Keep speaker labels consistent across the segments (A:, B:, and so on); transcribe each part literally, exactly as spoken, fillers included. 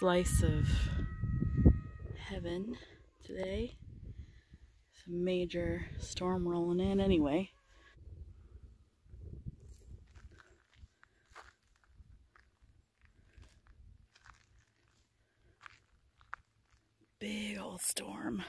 A: slice of heaven today. It's a major storm rolling in anyway. Big old storm.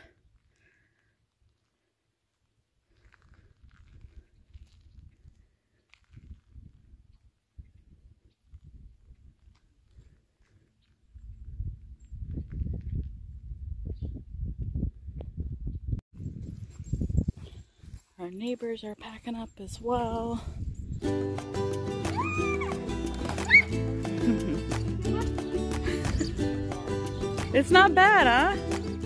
A: Our neighbors are packing up as well. It's not bad, huh?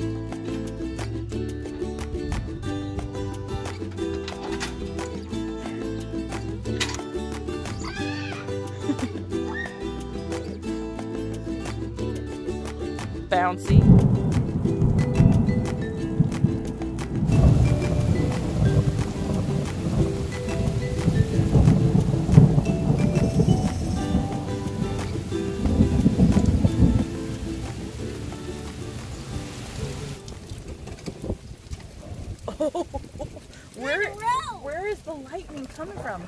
A: Bouncy. Oh, where, where is the lightning coming from?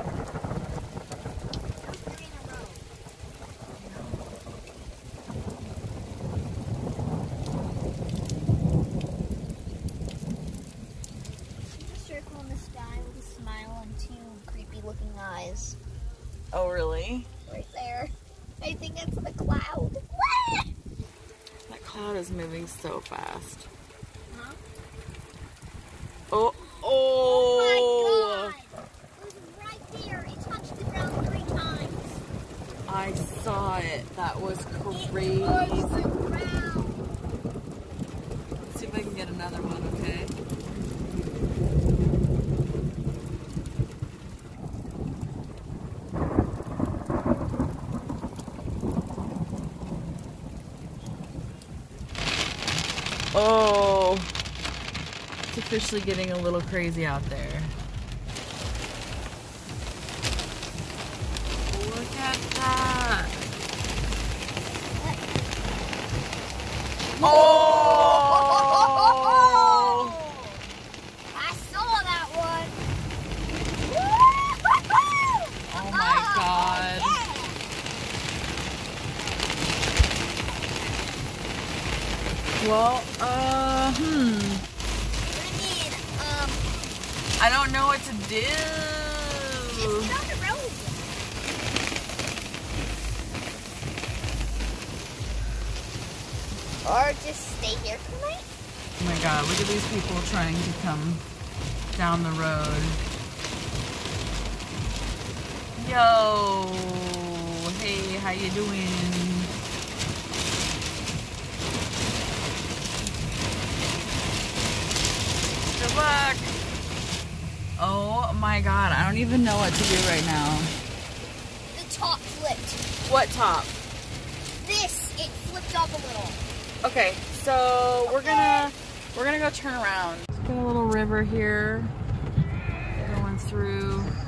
B: Circle in the sky with a smile and two creepy looking eyes.
A: Oh, really?
B: Right there. I think it's the cloud.
A: That cloud is moving so fast.
B: Huh?
A: Oh, oh!
B: Oh my god! It was right there. It touched the ground three times.
A: I saw it. That was crazy.
B: It was the ground.
A: Let's see if I can get another one, okay? Oh, it's officially getting a little crazy out there. Look at that. Oh!
B: I saw that one.
A: Oh my god.
B: Yeah.
A: Well, uh, hmm.
B: What do you need? Um,
A: I don't know what to do.
B: just get on the road. Or just stay here tonight.
A: Oh my god, look at these people trying to come down the road. Yo, hey, how you doing? Good luck. Oh my god, I don't even know what to do right now.
B: The top flipped.
A: What top?
B: This, it flipped up a little.
A: Okay, so we're gonna we're gonna go turn around. There's got a little river here going through.